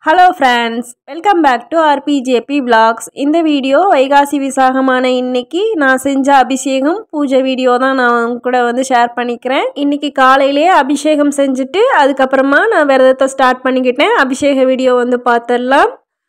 Hello friends, welcome back to RPJP Vlogs. இந்த video Vaikasi விசாகமான இன்னைக்கு நான் செஞ்ச அபிஷேகம் பூஜை வீடியோ தான் நான் கூட வந்து ஷேர் பண்ணிக்கிறேன். இன்னைக்கு காலையிலேயே அபிஷேகம் செஞ்சுட்டு அதுக்கப்புறமா நான் விரதத்தை ஸ்டார்ட் பண்ணிக்கிட்டேன். அபிஷேக வீடியோ வந்து பார்த்துடலாம்.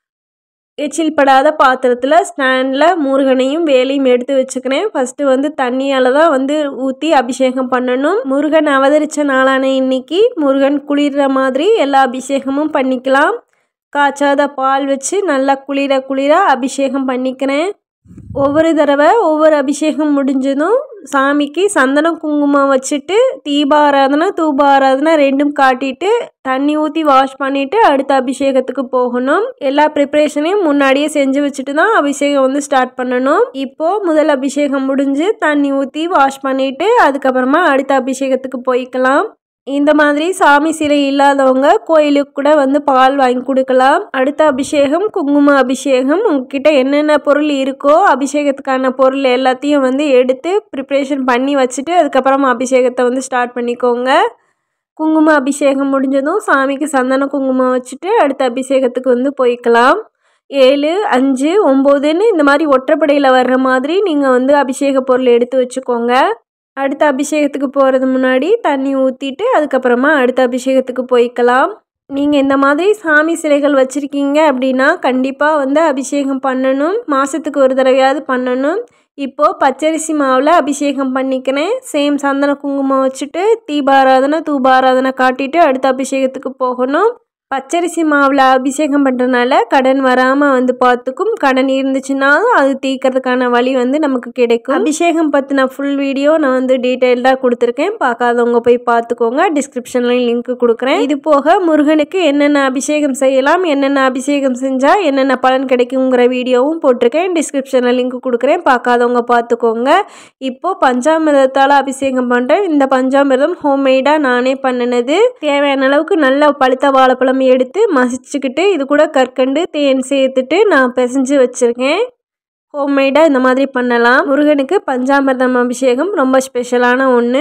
எச்சில் படாத பாத்திரத்தில் ஸ்டாண்டில் முருகனையும் வேலையும் எடுத்து வச்சுக்கிறேன். ஃபஸ்ட்டு வந்து தண்ணியால் தான் வந்து ஊற்றி அபிஷேகம் பண்ணணும். முருகன் அவதரித்த நாளான இன்னைக்கு முருகன் குளிர்ற மாதிரி எல்லா அபிஷேகமும் பண்ணிக்கலாம். காய்ச்சாத பால் வச்சு நல்லா குளிர அபிஷேகம் பண்ணிக்கிறேன். ஒவ்வொரு தடவை ஒவ்வொரு அபிஷேகம் முடிஞ்சதும் சாமிக்கு சந்தனம் குங்குமம் வச்சுட்டு தீபாராதனை தூபாராதனை ரெண்டும் காட்டிட்டு தண்ணி ஊற்றி வாஷ் பண்ணிவிட்டு அடுத்த அபிஷேகத்துக்கு போகணும். எல்லா ப்ரிப்ரேஷனையும் முன்னாடியே செஞ்சு வச்சுட்டு தான் அபிஷேகம் வந்து ஸ்டார்ட் பண்ணணும். இப்போது முதல் அபிஷேகம் முடிஞ்சு தண்ணி ஊற்றி வாஷ் பண்ணிவிட்டு அதுக்கப்புறமா அடுத்த அபிஷேகத்துக்கு போய்க்கலாம். இந்த மாதிரி சாமி சிலை இல்லாதவங்க கோயிலுக்கு கூட வந்து பால் வாங்கி கொடுக்கலாம். அடுத்த அபிஷேகம் குங்கும அபிஷேகம். உங்ககிட்ட என்னென்ன பொருள் இருக்கோ அபிஷேகத்துக்கான பொருள் எல்லாத்தையும் வந்து எடுத்து ப்ரிப்ரேஷன் பண்ணி வச்சுட்டு அதுக்கப்புறமா அபிஷேகத்தை வந்து ஸ்டார்ட் பண்ணிக்கோங்க. குங்கும அபிஷேகம் முடிஞ்சதும் சாமிக்கு சந்தன குங்குமம் வச்சுட்டு அடுத்த அபிஷேகத்துக்கு வந்து போய்க்கலாம். 7, 5, 9ன்னு இந்த மாதிரி ஒற்றைப்படையில் வர்ற மாதிரி நீங்கள் வந்து அபிஷேக பொருள் எடுத்து வச்சுக்கோங்க. அடுத்த அபிஷேகத்துக்கு போகிறது முன்னாடி தண்ணி ஊற்றிட்டு அதுக்கப்புறமா அடுத்த அபிஷேகத்துக்கு போய்க்கலாம். நீங்கள் இந்த மாதிரி சாமி சிலைகள் வச்சுருக்கீங்க அப்படின்னா கண்டிப்பாக வந்து அபிஷேகம் பண்ணணும். மாதத்துக்கு ஒரு தடவையாவது பண்ணணும். இப்போது பச்சரிசி மாவில் அபிஷேகம் பண்ணிக்கிறேன். சேம் சந்தன குங்குமம் வச்சுட்டு தீபாராதனை தூபாராதனை காட்டிட்டு அடுத்த அபிஷேகத்துக்கு போகணும். பச்சரிசி மாவில் அபிஷேகம் பண்ணுறதுனால கடன் வராமல் வந்து பார்த்துக்கும். கடன் இருந்துச்சுன்னாலும் அது தீர்க்கறதுக்கான வழி வந்து நமக்கு கிடைக்கும். அபிஷேகம் பற்றின ஃபுல் வீடியோ நான் வந்து டீட்டெயில்டாக கொடுத்துருக்கேன். பார்க்காதவங்க போய் பார்த்துக்கோங்க. டிஸ்கிரிப்ஷன்லையும் லிங்க் கொடுக்குறேன். இது போக முருகனுக்கு என்னென்ன அபிஷேகம் செய்யலாம், என்னென்ன அபிஷேகம் செஞ்சால் என்னென்ன பலன் கிடைக்குங்கிற வீடியோவும் போட்டிருக்கேன். டிஸ்கிரிப்ஷனில் லிங்க் கொடுக்குறேன். பார்க்காதவங்க பார்த்துக்கோங்க. இப்போது பஞ்சாமிரதத்தால் அபிஷேகம் பண்ணுறேன். இந்த பஞ்சாமிரதம் ஹோம்மேடாக நானே பண்ணினது. தேவையான அளவுக்கு நல்ல பழுத்த வாழைப்பழம் எடுத்து மசிச்சுக்கிட்டு இது கூட கற்கண்டு தேன் சேர்த்துட்டு நான் பிசைஞ்சு வச்சுருக்கேன். ஹோம்மேடாக இந்த மாதிரி பண்ணலாம். முருகனுக்கு பஞ்சாமிர்தம் அபிஷேகம் ரொம்ப ஸ்பெஷலான ஒன்று.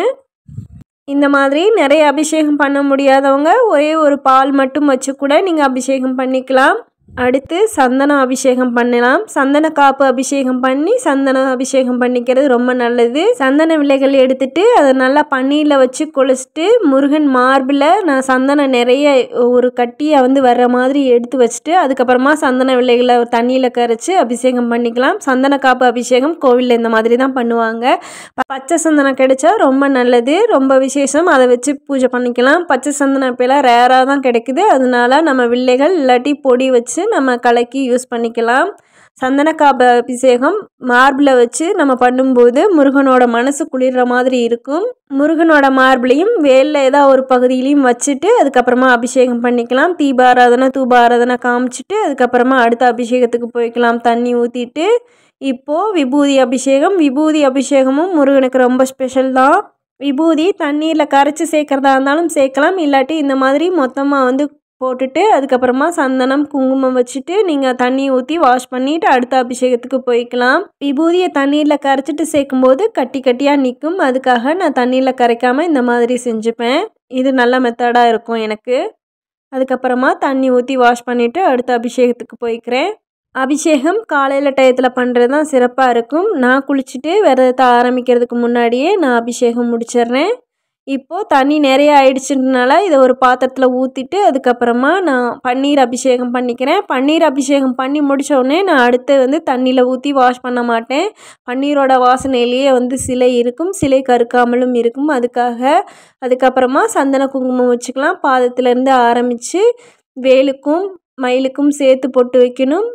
இந்த மாதிரி நிறைய அபிஷேகம் பண்ண முடியாதவங்க ஒரே ஒரு பால் மட்டும் வச்சு கூட நீங்கள் அபிஷேகம் பண்ணிக்கலாம். அடுத்து சந்தன அபிஷேகம் பண்ணலாம். சந்தன காப்பு அபிஷேகம் பண்ணி சந்தன அபிஷேகம் பண்ணிக்கிறது ரொம்ப நல்லது. சந்தன விலைகள் எடுத்துட்டு அதை நல்லா பன்னீரில் வச்சு குளிச்சுட்டு முருகன் மார்பில் நான் சந்தனம் நிறைய ஒரு கட்டியை வந்து வர்ற மாதிரி எடுத்து வச்சுட்டு அதுக்கப்புறமா சந்தன விலைகளை தண்ணியில் கரைச்சி அபிஷேகம் பண்ணிக்கலாம். சந்தன காப்பு அபிஷேகம் கோவிலில் இந்த மாதிரி தான் பண்ணுவாங்க. பச்சை சந்தனம் கிடைச்சா ரொம்ப நல்லது, ரொம்ப விசேஷம். அதை வச்சு பூஜை பண்ணிக்கலாம். பச்சை சந்தனம் இப்போலாம் ரேராக தான் கிடைக்குது. அதனால நம்ம வில்லைகள் இல்லாட்டி பொடி வச்சு நம்ம கலக்கி யூஸ் பண்ணிக்கலாம். சந்தன காப்பு அபிஷேகம் மார்பில் வச்சு நம்ம பண்ணும்போது முருகனோட மனசு குளிர்ற மாதிரி இருக்கும். முருகனோட மார்பிளையும் வேலில் ஏதாவது ஒரு பகுதியிலையும் வச்சுட்டு அதுக்கப்புறமா அபிஷேகம் பண்ணிக்கலாம். தீபாராதனை தூபாராதனை காமிச்சிட்டு அதுக்கப்புறமா அடுத்த அபிஷேகத்துக்கு போய்க்கலாம் தண்ணி ஊற்றிட்டு. இப்போது விபூதி அபிஷேகம். விபூதி அபிஷேகமும் முருகனுக்கு ரொம்ப ஸ்பெஷல் தான். விபூதி தண்ணீரில் கரைச்சி சேர்க்குறதா இருந்தாலும் சேர்க்கலாம். இல்லாட்டி இந்த மாதிரி மொத்தமாக வந்து போட்டுட்டு அதுக்கப்புறமா சந்தனம் குங்குமம் வச்சுட்டு நீங்கள் தண்ணி ஊற்றி வாஷ் பண்ணிவிட்டு அடுத்த அபிஷேகத்துக்கு போய்க்கலாம். விபூதியை தண்ணீரில் கரைச்சிட்டு சேர்க்கும்போது கட்டி கட்டியாக நிற்கும். அதுக்காக நான் தண்ணீரில் கரைக்காமல் இந்த மாதிரி செஞ்சுப்பேன். இது நல்ல மெத்தடாக இருக்கும் எனக்கு. அதுக்கப்புறமா தண்ணி ஊற்றி வாஷ் பண்ணிவிட்டு அடுத்த அபிஷேகத்துக்கு போய்க்கிறேன். அபிஷேகம் காலையில் டயத்தில் பண்ணுறது தான் சிறப்பாக இருக்கும். நான் குளிச்சுட்டு விரதத்தை ஆரம்பிக்கிறதுக்கு முன்னாடியே நான் அபிஷேகம் முடிச்சிடுறேன். இப்போது தண்ணி நிறைய ஆயிடுச்சுனால இதை ஒரு பாத்திரத்தில் ஊற்றிட்டு அதுக்கப்புறமா நான் பன்னீர் அபிஷேகம் பண்ணிக்கிறேன். பன்னீர் அபிஷேகம் பண்ணி முடித்தோடனே நான் அடுத்து வந்து தண்ணியில் ஊற்றி வாஷ் பண்ண மாட்டேன். பன்னீரோட வாசனையிலேயே வந்து சிலை இருக்கும், சிலை கருக்காமலும் இருக்கும். அதுக்கப்புறமா சந்தன குங்குமம் வச்சுக்கலாம். பாதத்துலேருந்து ஆரம்பித்து வேலுக்கும் மயிலுக்கும் சேர்த்து பொட்டு வைக்கணும்.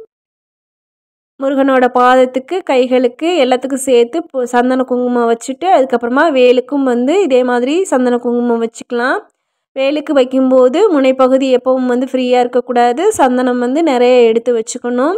முருகனோட பாதத்துக்கு கைகளுக்கு எல்லாத்துக்கும் சேர்த்து சந்தன குங்குமம் வச்சுட்டு அதுக்கப்புறமா வேலுக்கும் வந்து இதே மாதிரி சந்தன குங்குமம் வச்சுக்கலாம். வேலுக்கு வைக்கும்போது முனைப்பகுதி எப்பவும் வந்து ஃப்ரீயாக இருக்கக்கூடாது. சந்தனம் வந்து நிறைய எடுத்து வச்சுக்கணும்.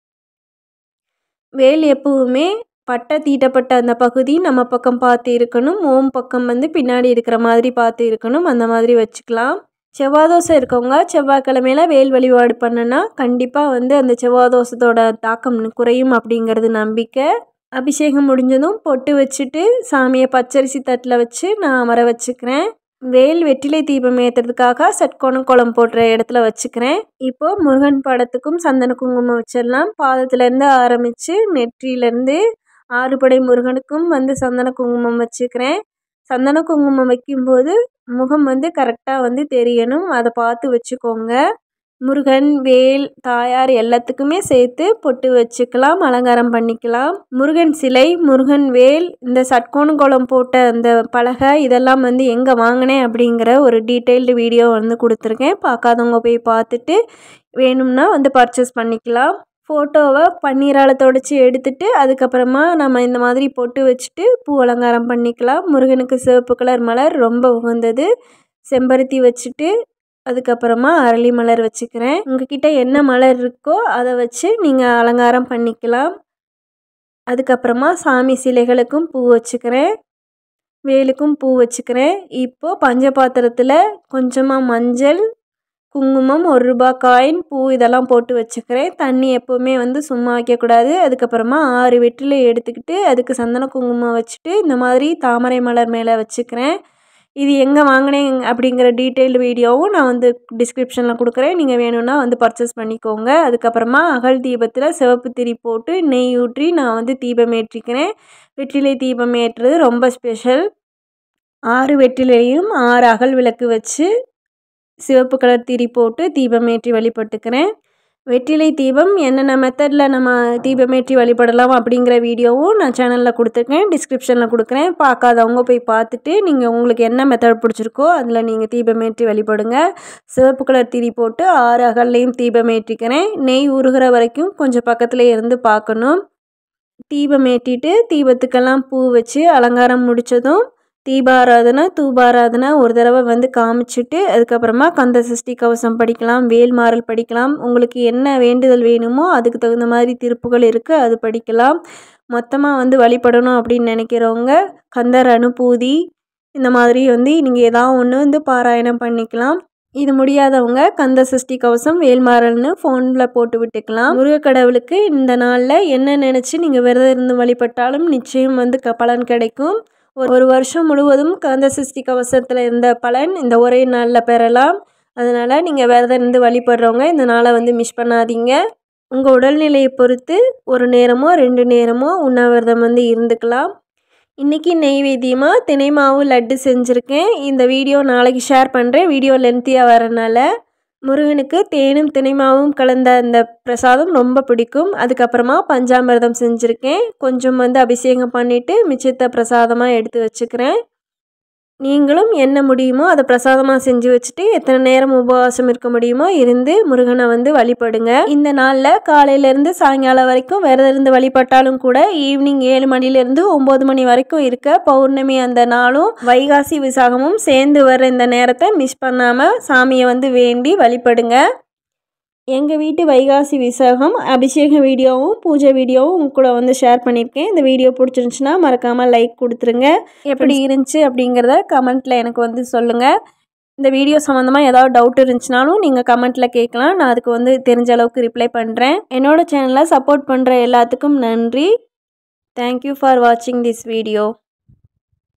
வேல் எப்பவுமே பட்டை தீட்டப்பட்ட அந்த பகுதி நம்ம பக்கம் பார்த்து இருக்கணும். ஓம் பக்கம் வந்து பின்னாடி இருக்கிற மாதிரி பார்த்து இருக்கணும். அந்த மாதிரி வச்சுக்கலாம். செவ்வாதோஷம் இருக்கவங்க செவ்வாய்க்கிழமையில் வேல் வழிபாடு பண்ணுனா கண்டிப்பாக வந்து அந்த செவ்வாதோஷத்தோட தாக்கம் குறையும் அப்படிங்கிறது நம்பிக்கை. அபிஷேகம் முடிஞ்சதும் பொட்டு வச்சுட்டு சாமியை பச்சரிசி தட்டில் வச்சு நான் அமர வச்சுக்கிறேன். வேல் வெற்றிலை தீபம் ஏற்றுறதுக்காக சட்கோணம் கோலம் போடுற இடத்துல வச்சுக்கிறேன். இப்போது முருகன் படத்துக்கும் சந்தன குங்குமம் வச்சிடலாம். பாதத்துலேருந்து ஆரம்பித்து நெற்றியிலேருந்து 6 படை முருகனுக்கும் வந்து சந்தன குங்குமம் வச்சுக்கிறேன். சந்தன குங்குமம் வைக்கும்போது முகம் வந்து கரெக்டாக வந்து தெரியணும், அதை பார்த்து வச்சுக்கோங்க. முருகன், வேல், தாயார் எல்லாத்துக்குமே சேர்த்து பொட்டு வச்சுக்கலாம், அலங்காரம் பண்ணிக்கலாம். முருகன் சிலை, முருகன் வேல், இந்த சட்கோண கோலம் போட்ட அந்த பலகை இதெல்லாம் வந்து எங்கே வாங்கினேன் அப்படிங்கிற ஒரு டீட்டெயில்டு வீடியோ வந்து கொடுத்துருக்கேன். பார்க்காதவங்க போய் பார்த்துட்டு வேணும்னா வந்து பர்ச்சேஸ் பண்ணிக்கலாம். ஃபோட்டோவை பன்னீரால் தொடச்சி எடுத்துட்டு அதுக்கப்புறமா நம்ம இந்த மாதிரி பொட்டு வச்சுட்டு பூ அலங்காரம் பண்ணிக்கலாம். முருகனுக்கு சிவப்பு கலர் மலர் ரொம்ப உகந்தது. செம்பருத்தி வச்சுட்டு அதுக்கப்புறமா அரளி மலர் வச்சுக்கிறேன். உங்ககிட்ட என்ன மலர் இருக்கோ அதை வச்சு நீங்கள் அலங்காரம் பண்ணிக்கலாம். அதுக்கப்புறமா சாமி சிலைகளுக்கும் பூ வச்சுக்கிறேன், வேலுக்கும் பூ வச்சுக்கிறேன். இப்போது பஞ்ச பாத்திரத்தில் கொஞ்சமாக மஞ்சள், குங்குமம், 1 ரூபாய் காயின், பூ இதெல்லாம் போட்டு வச்சுக்கிறேன். தண்ணி எப்போவுமே வந்து சும்மா வைக்கக்கூடாது. அதுக்கப்புறமா 6 வெற்றிலை எடுத்துக்கிட்டு அதுக்கு சந்தன குங்குமம் வச்சுட்டு இந்த மாதிரி தாமரை மலர் மேலே வச்சுக்கிறேன். இது எங்கே வாங்கினேன் அப்படிங்கிற டீட்டெயில்டு வீடியோவும் நான் வந்து டிஸ்கிரிப்ஷனில் கொடுக்குறேன், நீங்கள் வேணும்னா வந்து பர்ச்சேஸ் பண்ணிக்கோங்க. அதுக்கப்புறமா அகல் தீபத்தில் சிவப்பு திரி போட்டு நெய் ஊற்றி நான் வந்து தீபம் ஏற்றிக்கிறேன். வெற்றிலை தீபம் ஏற்றுறது ரொம்ப ஸ்பெஷல். 6 வெற்றிலையும் 6 அகல் விளக்கு வச்சு சிவப்பு கலர் திரி போட்டு தீபமேற்றி வழிபட்டுக்கிறேன். வெற்றிலை தீபம் என்னென்ன மெத்தடில் நம்ம தீபமேற்றி வழிபடலாம் அப்படிங்கிற வீடியோவும் நான் சேனலில் கொடுத்துருக்கேன், டிஸ்கிரிப்ஷனில் கொடுக்குறேன். பார்க்காதவங்க போய் பார்த்துட்டு நீங்கள் உங்களுக்கு என்ன மெத்தட் பிடிச்சிருக்கோ அதில் நீங்கள் தீபமேற்றி வழிபடுங்க. சிவப்பு கலர் திரி போட்டு 6 அகல்லையும் தீபமேற்றிக்கிறேன். நெய் உருகிற வரைக்கும் கொஞ்சம் பக்கத்தில் இருந்து பார்க்கணும். தீபமேற்றிட்டு தீபத்துக்கெல்லாம் பூ வச்சு அலங்காரம் முடித்ததும் தீபாராதனை, தூபாராதனை ஒரு தடவை வந்து காமிச்சிட்டு அதுக்கப்புறமா கந்த சஷ்டி கவசம் படிக்கலாம், வேல்மாறல் படிக்கலாம். உங்களுக்கு என்ன வேண்டுதல் வேணுமோ அதுக்கு தகுந்த மாதிரி திருப்புகள் இருக்குது, அது படிக்கலாம். மொத்தமாக வந்து வழிபடணும் அப்படின்னு நினைக்கிறவங்க கந்தர் அனுபூதி இந்த மாதிரி வந்து நீங்கள் ஏதாவது ஒன்று வந்து பாராயணம் பண்ணிக்கலாம். இது முடியாதவங்க கந்த சஷ்டி கவசம், வேல்மாறல்னு ஃபோனில் போட்டு விட்டுக்கலாம். முருகக்கடவுளுக்கு இந்த நாளில் என்ன நினச்சி நீங்கள் விரதம் இருந்து வழிபட்டாலும் நிச்சயம் வந்து பலன் கிடைக்கும். ஒரு வருஷம் முழுவதும் கந்த சஷ்டி கவசத்தில் இருந்த பலன் இந்த ஒரே நாளில் பெறலாம். அதனால் நீங்கள் விரதம் இருந்து வழிபடுறவங்க இந்த நாளை வந்து மிஸ் பண்ணாதீங்க. உங்கள் உடல்நிலையை பொறுத்து 1 நேரமோ 2 நேரமோ உண்ணாவிரதம் வந்து இருந்துக்கலாம். இன்றைக்கி நெய்வேத்தியமாக தினை மாவு லட்டு செஞ்சுருக்கேன். இந்த வீடியோ நாளைக்கு ஷேர் பண்ணுறேன், வீடியோ லென்த்தியாக வரனால. முருகனுக்கு தேனும் தினைமாவும் கலந்த அந்த பிரசாதம் ரொம்ப பிடிக்கும். அதுக்கப்புறமா பஞ்சாமிர்தம் செஞ்சுருக்கேன். கொஞ்சம் வந்து அபிஷேகம் பண்ணிவிட்டு மிச்சத்தை பிரசாதமாக எடுத்து வச்சுக்கிறேன். நீங்களும் என்ன முடியுமோ அதை பிரசாதமாக செஞ்சு வச்சுட்டு எத்தனை நேரம் உபவாசம் இருக்க முடியுமோ இருந்து முருகனை வந்து வழிபடுங்க. இந்த நாளில் காலையிலேருந்து சாயங்காலம் வரைக்கும் விரதம் இருந்து வழிபட்டாலும் கூட ஈவினிங் 7 மணிலேருந்து 9 மணி வரைக்கும் இருக்க பௌர்ணமி அந்த நாளும் வைகாசி விசாகமும் சேர்ந்து வர்ற இந்த நேரத்தை மிஸ் பண்ணாமல் சாமியை வந்து வேண்டி வழிபடுங்க. எங்கள் வீட்டு வைகாசி விசாகம் அபிஷேக வீடியோவும் பூஜை வீடியோவும் உங்க கூட வந்து ஷேர் பண்ணியிருக்கேன். இந்த வீடியோ பிடிச்சிருந்துச்சுன்னா மறக்காமல் லைக் கொடுத்துருங்க. எப்படி இருந்துச்சு அப்படிங்கிறத கமெண்ட்டில் எனக்கு வந்து சொல்லுங்கள். இந்த வீடியோ சம்மந்தமாக ஏதாவது டவுட் இருந்துச்சுனாலும் நீங்கள் கமெண்ட்டில் கேட்கலாம், நான் அதுக்கு வந்து தெரிஞ்ச அளவுக்கு ரிப்ளை பண்ணுறேன். என்னோடய சேனலை சப்போர்ட் பண்ணுற எல்லாத்துக்கும் நன்றி. தேங்க்யூ ஃபார் வாட்சிங் திஸ் வீடியோ.